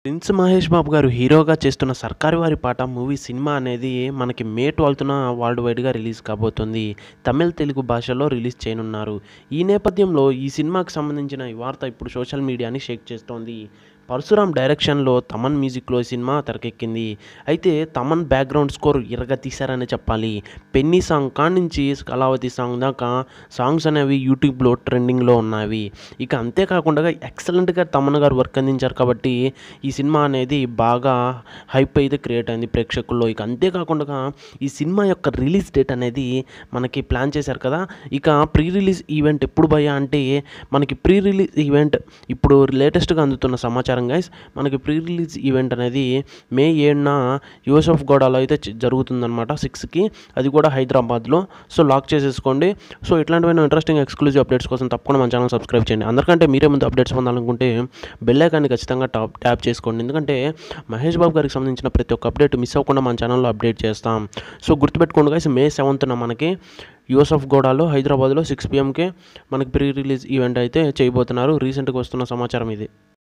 Prince Mahesh Babu గారు హీరోగా చేస్తున్న సర్కారు వారి పాట మూవీ సినిమా అనేది మనకి మే 12న వరల్డ్ వైడ్గా రిలీజ్ కాబోతుంది. తమిళ్, తెలుగు భాషలో రిలీజ్ చేయనున్నారు. ఈ నేపథ్యంలో ఈ సినిమాకి సంబంధించిన ఈ వార్త ఇప్పుడు సోషల్ మీడియాని షేక్ చేస్తోంది. పరశురామ్ డైరెక్షన్లో తమన్ మ్యూజిక్లో ఈ సినిమా తెరకెక్కింది. అయితే తమన్ బ్యాక్గ్రౌండ్ స్కోర్ తీశారని చెప్పాలి. పెన్నీ సాంగ్ కాడ నుంచి కళావతి సాంగ్ దాకా సాంగ్స్ అనేవి యూట్యూబ్లో ట్రెండింగ్లో ఉన్నవి. ఇక అంతేకాకుండా ఎక్సలెంట్గా తమన్ గారు వర్క్ అందించారు కాబట్టి ఈ సినిమా అనేది బాగా హైప్ అయితే క్రియేట్ అయింది ప్రేక్షకుల్లో. ఇక అంతేకాకుండా ఈ సినిమా యొక్క రిలీజ్ డేట్ అనేది మనకి ప్లాన్ చేశారు కదా. ఇక ప్రీ రిలీజ్ ఈవెంట్ ఎప్పుడు భయ్యా అంటే మనకి ప్రీ రిలీజ్ ఈవెంట్ ఇప్పుడు లేటెస్ట్గా అందుతున్న సమాచారం గైస్, మనకి ప్రీ రిలీజ్ ఈవెంట్ అనేది మే 7న యూసఫ్ గోడాలో అయితే జరుగుతుందన్నమాట 6కి. అది కూడా హైదరాబాద్లో. సో లాక్ చేసేసుకోండి. సో ఇట్లాంటివైనా ఇంట్రెస్టింగ్ ఎక్స్క్లూజివ్ అప్డేట్స్ కోసం తప్పకుండా మన ఛానల్ సబ్స్క్రైబ్ చేయండి. అందరికంటే మీరే ముందు అప్డేట్స్ పొందాలనుకుంటే బెల్ ఐకాన్ని ఖచ్చితంగా ట్యాప్ చేసుకోండి. ఎందుకంటే మహేష్ బాబు గారికి సంబంధించిన ప్రతి ఒక్క అప్డేట్ మిస్ అవ్వకుండా మన ఛానల్లో అప్డేట్ చేస్తాం. సో గుర్తుపెట్టుకోండి గైస్, మే 7న మనకి యూసఫ్ గోడాలో హైదరాబాద్లో 6 PM మనకి ప్రీ రిలీజ్ ఈవెంట్ అయితే చేయబోతున్నారు. రీసెంట్గా వస్తున్న సమాచారం ఇది.